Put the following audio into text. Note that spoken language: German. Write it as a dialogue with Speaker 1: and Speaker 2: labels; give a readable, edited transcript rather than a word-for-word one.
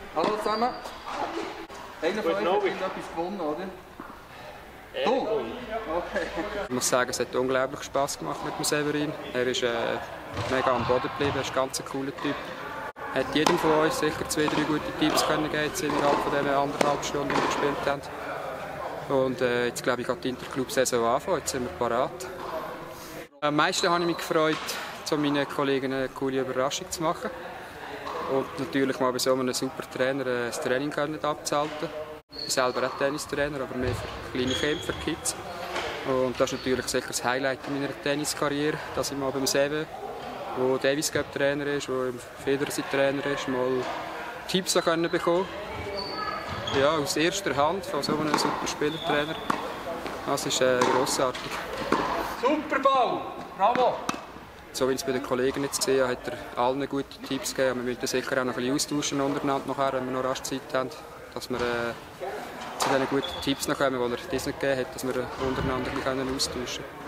Speaker 1: Hallo zusammen. Einer von euch hat etwas gewonnen, oder? Du? Okay.
Speaker 2: Ich muss sagen, es hat unglaublich Spass gemacht mit dem Severin. Er ist mega am Boden geblieben, er ist ein ganz cooler Typ. Er hat jedem von uns sicher 2-3 gute Tipps können geben innerhalb von diesen 1,5 Stunden, die wir gespielt haben. Und jetzt glaube ich, geht die Interclub-Saison anfangen. Jetzt sind wir parat. Am meisten habe ich mich gefreut, meinen Kollegen eine coole Überraschung zu machen. Und natürlich mal bei so einem super Trainer das Training abzuhalten. Ich bin selber auch Tennistrainer, aber mehr für kleine Kämpfer, für Kids. Und das ist natürlich sicher das Highlight in meiner Tenniskarriere, dass ich mal beim Sewe, wo Davis Cup Trainer ist, wo Federer Trainer ist, mal Tipps bekommen konnte. Ja, aus erster Hand von so einem super Spielertrainer. Das ist grossartig.
Speaker 1: Super Ball! Bravo!
Speaker 2: So wie ich es bei den Kollegen jetzt gesehen habe, hat er allen gute Tipps gegeben. Wir müssen sicher auch noch ein bisschen austauschen untereinander nachher, wenn wir noch rasch Zeit haben, dass wir zu diesen guten Tipps noch kommen, die er uns nicht gegeben hat, dass wir untereinander austauschen können.